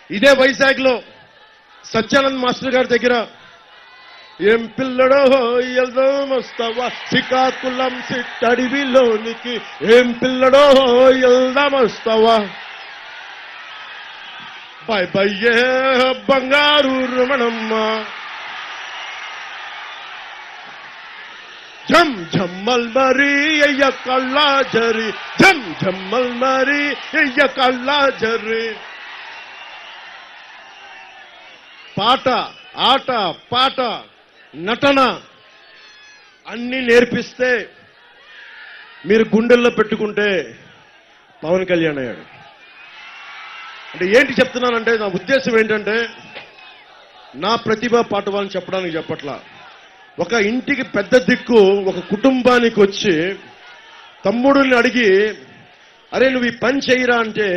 ఇదే వైజాగ్లో సత్యానంద్ మాస్టర్ గారి దగ్గర ఏం పిల్లడో వెళ్దాం వస్తావా శ్రీకాకుళం సిట్టడివిలోనికి ఏం పిల్లడో వెళ్దాం వస్తావా బాయ్ బయ్యే బంగారు రమణమ్మ జం జమ్మల్ మరి అయ్య కళ్ళా జరి జం జమ్మల్ మరి అయ్య కళ్ళా జరి పాట ఆట పాట నటన అన్ని నేర్పిస్తే మీరు గుండెల్లో పెట్టుకుంటే పవన్ కళ్యాణ్ అయ్యాడు. అంటే ఏంటి చెప్తున్నానంటే నా ఉద్దేశం ఏంటంటే నా ప్రతిభ పాటవాలని చెప్పడానికి చెప్పట్లా. ఒక ఇంటికి పెద్ద దిక్కు ఒక కుటుంబానికి వచ్చి తమ్ముడిని అడిగి అరే నువ్వు ఈ పని చేయరా అంటే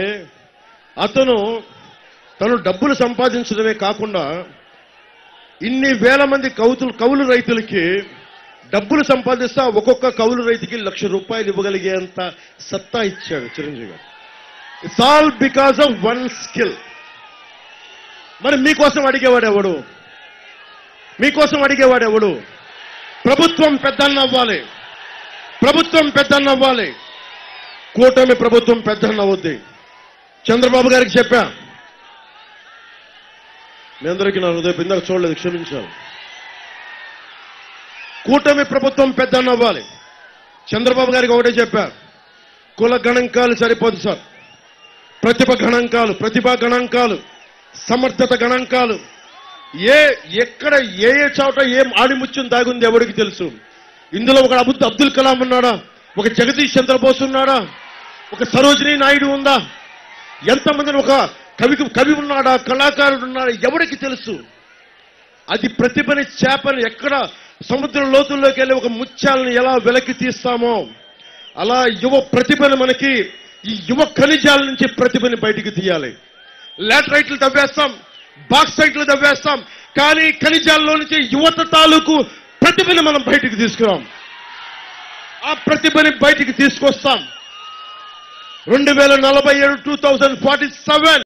తను డబ్బులు సంపాదించడమే కాకుండా ఇన్ని వేల మంది కౌలు రైతులకి డబ్బులు సంపాదిస్తా ఒక్కొక్క కౌలు రైతుకి ₹1,00,000 ఇవ్వగలిగేంత సత్తా ఇచ్చాడు చిరంజీవి గారు. It's all because of one skill. మరి మీకోసం అడిగేవాడెవడు? మీకోసం అడిగేవాడెవడు? ప్రభుత్వం పెద్దన్నవ్వాలి, ప్రభుత్వం పెద్దన్నవ్వాలి. కూటమి ప్రభుత్వం పెద్దన్నవ్వద్ది. చంద్రబాబు గారికి చెప్పా, మీ అందరికీ నా హృదయం ఇందాక చూడలేదు, క్షమించాలి. కూటమి ప్రభుత్వం పెద్దన్నవ్వాలి. చంద్రబాబు గారికి ఒకటే చెప్పా, కుల గణాంకాలు సరిపోదు సార్, ప్రతిభా గణాంకాలు, సమర్థత గణాంకాలు, ఎక్కడ ఏ చోట ఏం ఆడిముత్యం దాగుంది ఎవరికి తెలుసు. ఇందులో ఒక అబ్దుల్ కలాం ఉన్నాడా? ఒక జగదీష్ చంద్రబోస్ ఉన్నాడా? ఒక సరోజినీ నాయుడు ఉందా? ఎంతమందిని ఒక కవి ఉన్నాడా? కళాకారుడు ఉన్నాడా? ఎవరికి తెలుసు? అది ప్రతిభని చేపని ఎక్కడ సముద్ర లోతుల్లోకి వెళ్ళి ఒక ముత్యాలను ఎలా వెలకి తీస్తామో అలా యువ ప్రతిభను మనకి ఈ యువ ఖనిజాల నుంచి ప్రతిభని బయటికి తీయాలి. లాటరైట్లు తవ్వేస్తాం, బాక్సైట్లు తవ్వేస్తాం, కానీ ఖనిజాల్లో నుంచి యువత తాలూకు ప్రతిభని మనం బయటికి తీసుకురాం. ఆ ప్రతిభని బయటికి తీసుకొస్తాం. 2047 2047